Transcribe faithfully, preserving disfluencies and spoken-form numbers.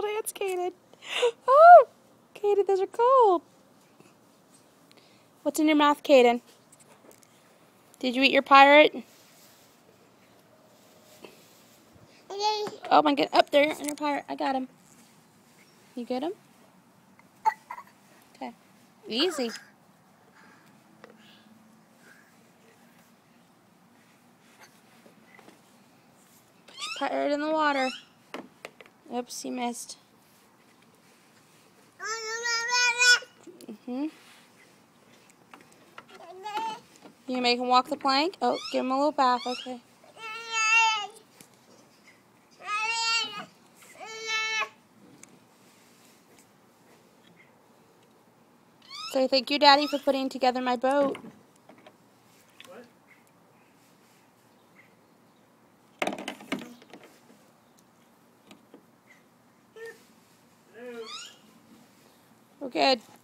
hands, Caedyn. Oh, Caedyn, those are cold. What's in your mouth, Caedyn? Did you eat your pirate? Oh my god, up there in your pirate. I got him. You get him? Okay. Easy. Put your pirate in the water. Oops, you missed. Mm-hmm. You gonna make him walk the plank? Oh, give him a little bath, okay. Say thank you, Daddy, for putting together my boat. What? Hello. We're good.